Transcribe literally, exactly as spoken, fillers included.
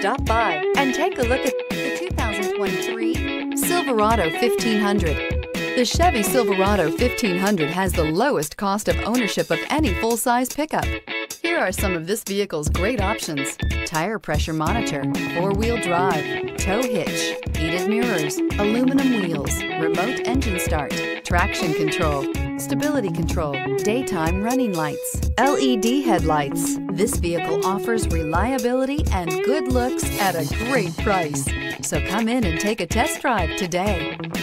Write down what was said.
Stop by and take a look at the two thousand twenty-three Silverado fifteen hundred. The Chevy Silverado fifteen hundred has the lowest cost of ownership of any full-size pickup. Here are some of this vehicle's great options: tire pressure monitor, four-wheel drive, tow hitch, heated mirrors, aluminum wheels, remote engine start, traction control, stability control, daytime running lights, L E D headlights. This vehicle offers reliability and good looks at a great price. So come in and take a test drive today.